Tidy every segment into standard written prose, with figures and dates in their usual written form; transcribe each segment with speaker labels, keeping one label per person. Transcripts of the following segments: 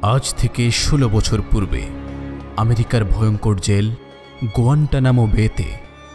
Speaker 1: আজ থেকে ১৬ বছর পূর্বে আমেরিকার ভয়ঙ্কর জেল গুয়ান্টানামো বেতে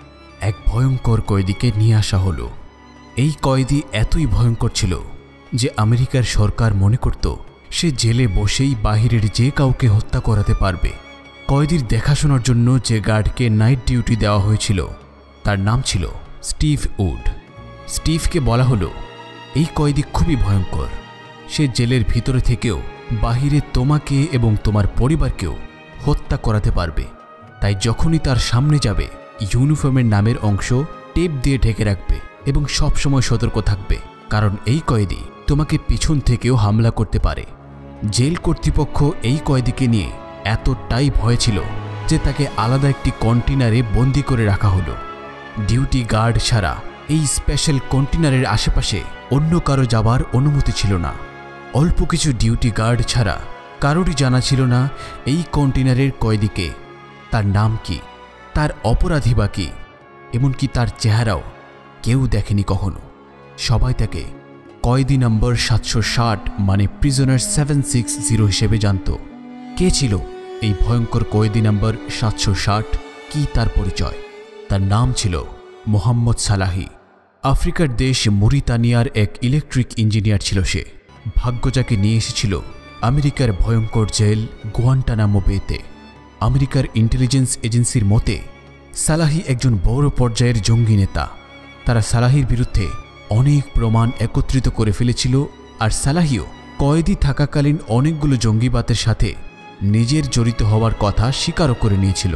Speaker 1: এক ভয়ঙ্কর কয়েদিকে নিয়ে আসা হলো। এই কয়েদি এতই ভয়ঙ্কর ছিল যে আমেরিকার সরকার মনে করত সে জেলে বসেই বাহিরের যে কাউকে হত্যা করাতে পারবে। কয়েদির দেখাশোনার জন্য যে গার্ডকে নাইট ডিউটি দেওয়া হয়েছিল তার নাম ছিল স্টিভ উড। স্টিভকে বলা হলো, এই কয়েদি খুবই ভয়ঙ্কর, সে জেলের ভিতরে থেকেও বাহিরে তোমাকে এবং তোমার পরিবারকেও হত্যা করাতে পারবে। তাই যখনই তার সামনে যাবে ইউনিফর্মের নামের অংশ টেপ দিয়ে ঢেকে রাখবে এবং সবসময় সতর্ক থাকবে, কারণ এই কয়েদি তোমাকে পিছন থেকেও হামলা করতে পারে। জেল কর্তৃপক্ষ এই কয়েদিকে নিয়ে এতটাই ভয় ছিল যে তাকে আলাদা একটি কন্টেনারে বন্দি করে রাখা হলো। ডিউটি গার্ড ছাড়া এই স্পেশাল কন্টেনারের আশেপাশে অন্য কারো যাবার অনুমতি ছিল না। অল্প কিছু ডিউটি গার্ড ছাড়া কারোরই জানা ছিল না এই কন্টেনারের কয়েদিকে, তার নাম কি, তার অপরাধী বা কি, এমনকি তার চেহারাও কেউ দেখেনি কখনো। সবাই তাকে কয়েদি নম্বর ৭৬০ মানে প্রিজনার 760 হিসেবে জানত। কে ছিল এই ভয়ঙ্কর কয়েদি নম্বর ৭৬০? কি তার পরিচয়? তার নাম ছিল মোহাম্মদ সালাহি। আফ্রিকার দেশ মরিতানিয়ার এক ইলেকট্রিক ইঞ্জিনিয়ার ছিল সে। ভাগ্য যাকে নিয়ে এসেছিল আমেরিকার ভয়ঙ্কর জেল গুয়ান্টানামো বেতে। আমেরিকার ইন্টেলিজেন্স এজেন্সির মতে সালাহি একজন বড় পর্যায়ের জঙ্গি নেতা। তারা সালাহির বিরুদ্ধে অনেক প্রমাণ একত্রিত করে ফেলেছিল, আর সালাহিও কয়েদি থাকাকালীন অনেকগুলো জঙ্গিবাদের সাথে নিজের জড়িত হওয়ার কথা স্বীকারও করে নিয়েছিল।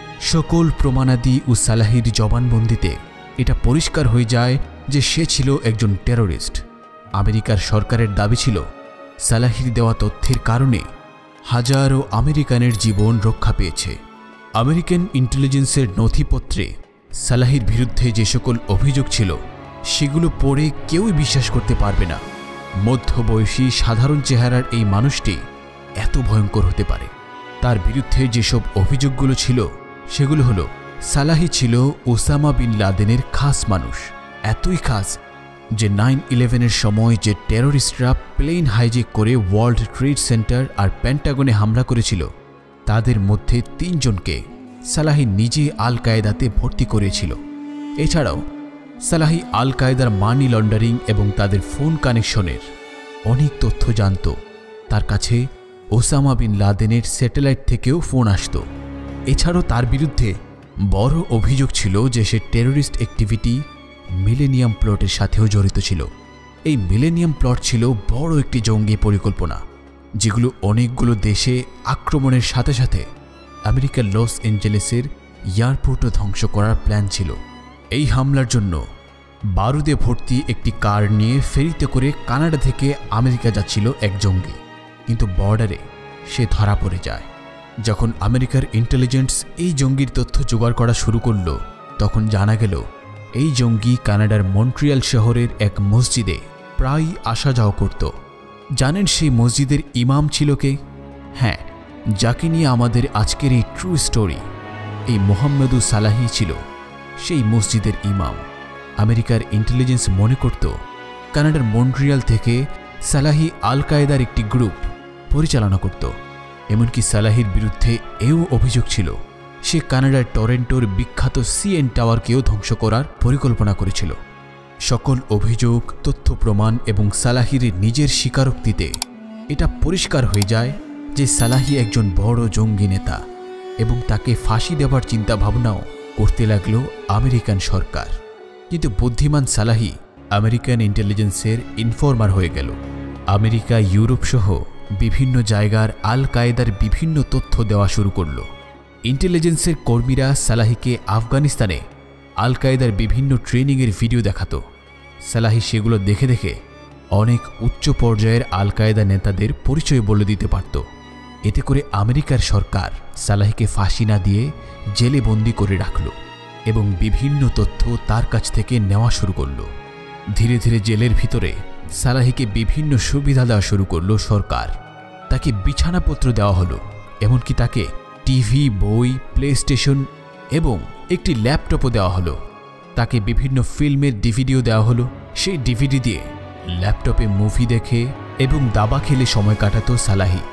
Speaker 1: সকল প্রমাণাদি ও সালাহির জবানবন্দিতে এটা পরিষ্কার হয়ে যায় যে সে ছিল একজন টেররিস্ট। আমেরিকার সরকারের দাবি ছিল সালাহির দেওয়া তথ্যের কারণে হাজারো আমেরিকানের জীবন রক্ষা পেয়েছে। আমেরিকান ইন্টেলিজেন্সের নথিপত্রে সালাহির বিরুদ্ধে যে সকল অভিযোগ ছিল সেগুলো পড়ে কেউই বিশ্বাস করতে পারবে না মধ্যবয়সী সাধারণ চেহারার এই মানুষটি এত ভয়ঙ্কর হতে পারে। তার বিরুদ্ধে যেসব অভিযোগগুলো ছিল সেগুলো হলো, সালাহি ছিল ওসামা বিন লাদেনের খাস মানুষ, এতই খাস যে 9/11-এর সময় যে টেররিস্টরা প্লেন হাইজ্যাক করে ওয়ার্ল্ড ট্রেড সেন্টার আর পেন্টাগনে হামলা করেছিল তাদের মধ্যে 3 জনকে সালাহি নিজে আল কায়েদাতে ভর্তি করেছিল। এছাড়াও সালাহি আল কায়েদার মানি লন্ডারিং এবং তাদের ফোন কানেকশনের অনেক তথ্য জানত। তার কাছে ওসামা বিন লাদেনের স্যাটেলাইট থেকেও ফোন আসত। এছাড়াও তার বিরুদ্ধে বড় অভিযোগ ছিল যে সে টেররিস্ট অ্যাক্টিভিটি মিলেনিয়াম প্লটের সাথেও জড়িত ছিল। এই মিলেনিয়াম প্লট ছিল বড় একটি জঙ্গি পরিকল্পনা, যেগুলো অনেকগুলো দেশে আক্রমণের সাথে সাথে আমেরিকার লস অ্যাঞ্জেলেসের এয়ারপোর্টও ধ্বংস করার প্ল্যান ছিল। এই হামলার জন্য বারুদে ভর্তি একটি কার নিয়ে ফেরিতে করে কানাডা থেকে আমেরিকা যাচ্ছিল এক জঙ্গি, কিন্তু বর্ডারে সে ধরা পড়ে যায়। যখন আমেরিকার ইন্টেলিজেন্স এই জঙ্গির তথ্য জোগাড় করা শুরু করল তখন জানা গেল এই জঙ্গি কানাডার মন্ট্রিয়াল শহরের এক মসজিদে প্রায়ই আসা যাওয়া করত। জানেন সেই মসজিদের ইমাম ছিল কে? হ্যাঁ, যাকে নিয়ে আমাদের আজকের এই ট্রু স্টোরি। এই মোহাম্মদ সালাহি ছিল সেই মসজিদের ইমাম। আমেরিকার ইন্টেলিজেন্স মনে করত কানাডার মন্ট্রিয়াল থেকে সালাহি আল কায়েদার একটি গ্রুপ পরিচালনা করত। এমনকি সালাহির বিরুদ্ধে এও অভিযোগ ছিল সে কানাডার টরেন্টোর বিখ্যাত সিএন টাওয়ারকেও ধ্বংস করার পরিকল্পনা করেছিল। সকল অভিযোগ, তথ্য প্রমাণ এবং সালাহির নিজের স্বীকারোক্তিতে এটা পরিষ্কার হয়ে যায় যে সালাহি একজন বড় জঙ্গি নেতা এবং তাকে ফাঁসি দেওয়ার চিন্তাভাবনাও করতে লাগল আমেরিকান সরকার। কিন্তু বুদ্ধিমান সালাহি আমেরিকান ইন্টেলিজেন্সের ইনফর্মার হয়ে গেল। আমেরিকা, ইউরোপ সহ বিভিন্ন জায়গার আল কায়েদার বিভিন্ন তথ্য দেওয়া শুরু করল। ইন্টেলিজেন্সের কর্মীরা সালাহিকে আফগানিস্তানে আল কায়েদার বিভিন্ন ট্রেনিংয়ের ভিডিও দেখাত। সালাহি সেগুলো দেখে দেখে অনেক উচ্চ পর্যায়ের আল কায়েদা নেতাদের পরিচয় বলে দিতে পারত। এতে করে আমেরিকার সরকার সালাহিকে ফাঁসি না দিয়ে জেলে বন্দি করে রাখল এবং বিভিন্ন তথ্য তার কাছ থেকে নেওয়া শুরু করল। ধীরে ধীরে জেলের ভিতরে সালাহিকে বিভিন্ন সুবিধা দেওয়া শুরু করল সরকার। তাকে বিছানাপত্র দেওয়া হলো, এমনকি তাকে টিভি, বই, প্লে স্টেশন এবং একটি ল্যাপটপও দেওয়া হলো। তাকে বিভিন্ন ফিল্মের ডিভিডিও দেওয়া হলো। সেই ডিভিডি দিয়ে ল্যাপটপে মুভি দেখে এবং দাবা খেলে সময় কাটাতো সালাহি।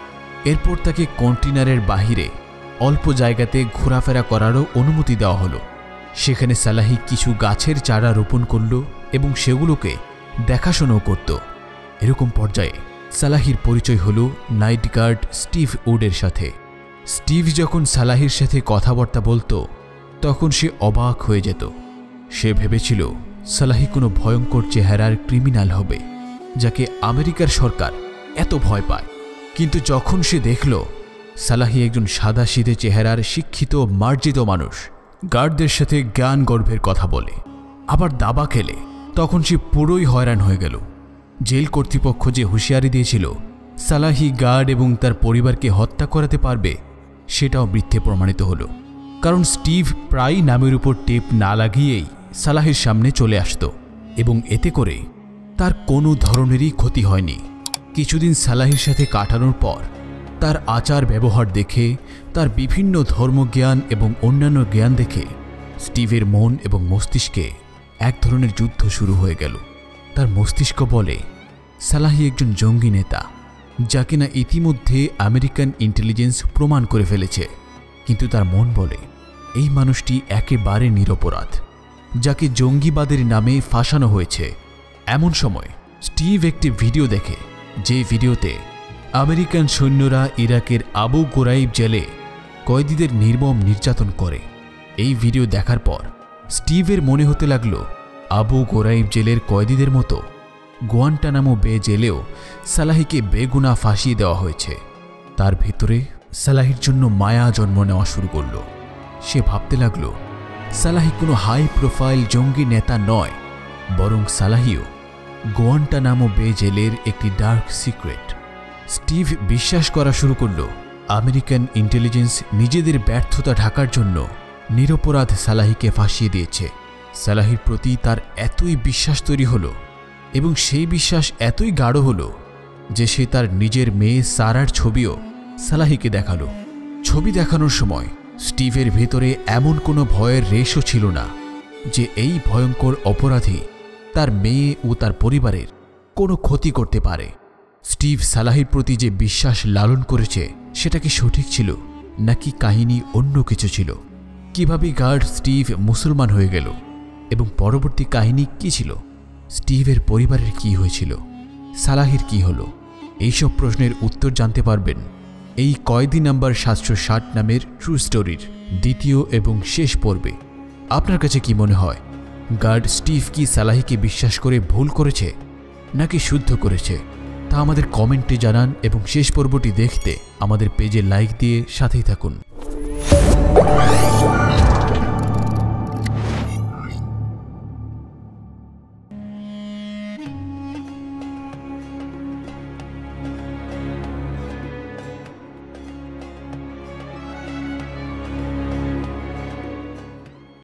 Speaker 1: এরপর তাকে কন্টেনারের বাহিরে অল্প জায়গাতে ঘোরাফেরা করারও অনুমতি দেওয়া হলো। সেখানে সালাহি কিছু গাছের চারা রোপণ করল এবং সেগুলোকে দেখাশোনাও করত। এরকম পর্যায়ে সালাহির পরিচয় হল নাইট গার্ড স্টিভ উডের সাথে। স্টিভ যখন সালাহির সাথে কথাবার্তা বলতো তখন সে অবাক হয়ে যেত। সে ভেবেছিল সালাহি কোনো ভয়ঙ্কর চেহারার ক্রিমিনাল হবে যাকে আমেরিকার সরকার এত ভয় পায়। কিন্তু যখন সে দেখল সালাহি একজন সাদাসিধে চেহারার শিক্ষিত মার্জিত মানুষ, গার্ডদের সাথে জ্ঞান গর্ভের কথা বলে, আবার দাবা খেলে, তখন সে পুরোই হয়রান হয়ে গেল। জেল কর্তৃপক্ষ যে হুঁশিয়ারি দিয়েছিল সালাহি গার্ড এবং তার পরিবারকে হত্যা করাতে পারবে, সেটাও মিথ্যে প্রমাণিত হলো। কারণ স্টিভ প্রায় নামের উপর টেপ না লাগিয়েই সালাহির সামনে চলে আসত এবং এতে করে তার কোনো ধরনেরই ক্ষতি হয়নি। কিছুদিন সালাহির সাথে কাটানোর পর তার আচার ব্যবহার দেখে, তার বিভিন্ন ধর্মজ্ঞান এবং অন্যান্য জ্ঞান দেখে স্টিভের মন এবং মস্তিষ্কে এক ধরনের যুদ্ধ শুরু হয়ে গেল। তার মস্তিষ্ক বলে সালাহি একজন জঙ্গি নেতা, যা কিনা ইতিমধ্যে আমেরিকান ইন্টেলিজেন্স প্রমাণ করে ফেলেছে। কিন্তু তার মন বলে এই মানুষটি একেবারে নিরপরাধ, যাকে জঙ্গিবাদের নামে ফাঁসানো হয়েছে। এমন সময় স্টিভ একটি ভিডিও দেখে, যে ভিডিওতে আমেরিকান সৈন্যরা ইরাকের আবু গোরাইব জেলে কয়েদিদের নির্মম নির্যাতন করে। এই ভিডিও দেখার পর স্টিভের মনে হতে লাগল আবু গোরাইব জেলের কয়েদিদের মতো গুয়ান্টানামো বে জেলেও সালাহিকে বেগুনা ফাঁসিয়ে দেওয়া হয়েছে। তার ভিতরে সালাহির জন্য মায়া জন্ম নেওয়া শুরু করল। সে ভাবতে লাগল সালাহি কোনো হাই প্রোফাইল জঙ্গি নেতা নয়, বরং সালাহিও গুয়ান্টানামো বে জেলের একটি ডার্ক সিক্রেট। স্টিভ বিশ্বাস করা শুরু করল আমেরিকান ইন্টেলিজেন্স নিজেদের ব্যর্থতা ঢাকার জন্য নিরপরাধ সালাহিকে ফাঁসিয়ে দিয়েছে। সালাহির প্রতি তার এতই বিশ্বাস তৈরি হলো এবং সেই বিশ্বাস এতই গাঢ় হলো যে সে তার নিজের মেয়ে সারার ছবিও সালাহিকে দেখালো। ছবি দেখানোর সময় স্টিভের ভেতরে এমন কোনো ভয়ের রেশও ছিল না যে এই ভয়ঙ্কর অপরাধী তার মেয়ে ও তার পরিবারের কোনো ক্ষতি করতে পারে। স্টিভ সালাহির প্রতি যে বিশ্বাস লালন করেছে সেটা কি সঠিক ছিল নাকি কাহিনী অন্য কিছু ছিল? কিভাবে গার্ড স্টিভ মুসলমান হয়ে গেল এবং পরবর্তী কাহিনী কি ছিল? স্টিভের পরিবারের কি হয়েছিল? সালাহির কি হলো? এইসব প্রশ্নের উত্তর জানতে পারবেন এই কয়েদি নাম্বার 760 নামের ট্রু স্টোরির দ্বিতীয় এবং শেষ পর্বে। আপনার কাছে কি মনে হয়, গার্ড স্টিভ কি সালাহিকে বিশ্বাস করে ভুল করেছে নাকি শুদ্ধ করেছে? তা আমাদের কমেন্টে জানান এবং শেষ পর্বটি দেখতে আমাদের পেজে লাইক দিয়ে সাথেই থাকুন।